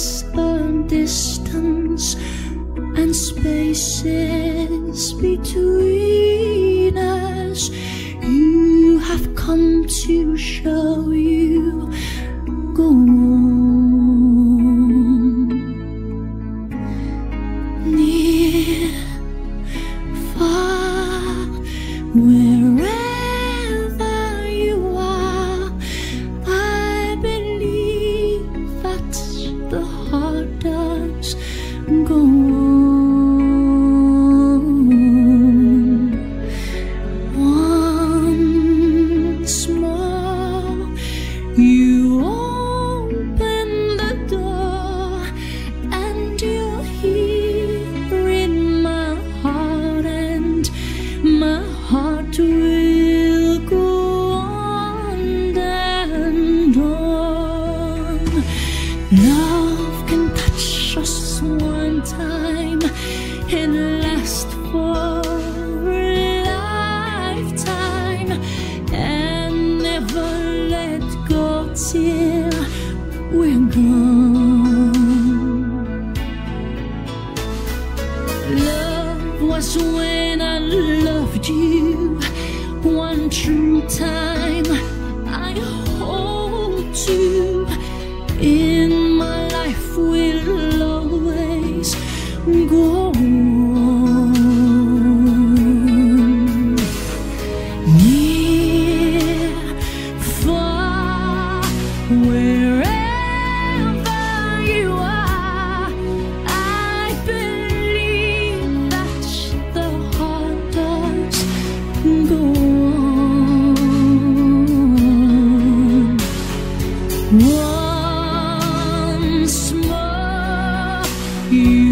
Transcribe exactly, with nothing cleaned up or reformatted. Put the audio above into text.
is the distance and spaces between us. You have come to show you go on. Near, far, wherever you are, I believe that the heart does go on. Once more, you open the door, and you're here in my heart, and my heart will go on and on. Love can touch us one time and last for a lifetime, and never let go till we're gone. Love was when I loved you one true time. I hold you in my life, will always go on. Near, far, wherever you are, I believe that the heart does go on. Once more, you